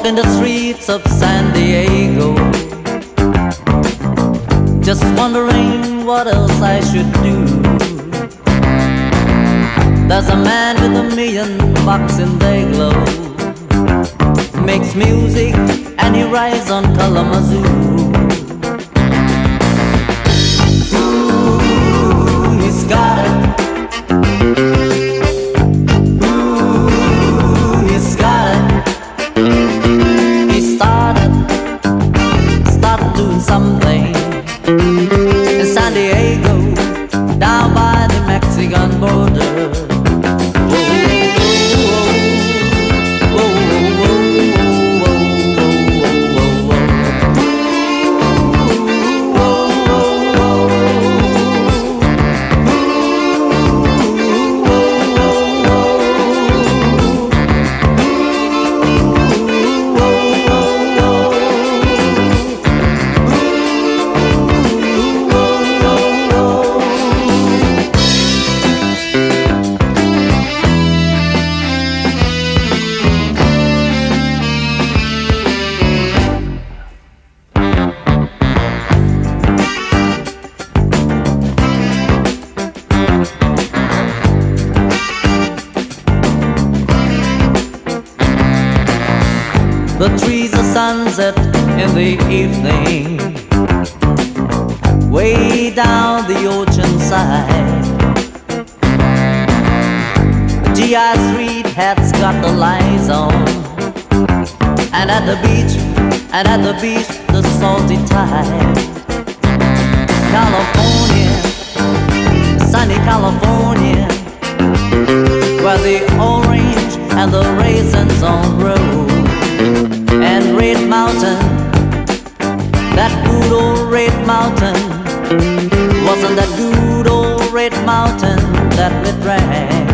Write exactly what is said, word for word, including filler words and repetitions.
walking the streets of San Diego, just wondering what else I should do. There's a man with a million bucks in their glow, makes music and he rides on Kalamazoo. Ooh, he's got it. Ooh, he's got it. He started, started doing something in San Diego, down by the Mexican border. The trees are sunset in the evening, way down the ocean side. The G I Street hat's got the lights on, and at the beach, and at the beach, the salty tide. California, sunny California, where the orange and the raisins on grow. And Red Mountain, that good old Red Mountain, wasn't that good old Red Mountain that we drank?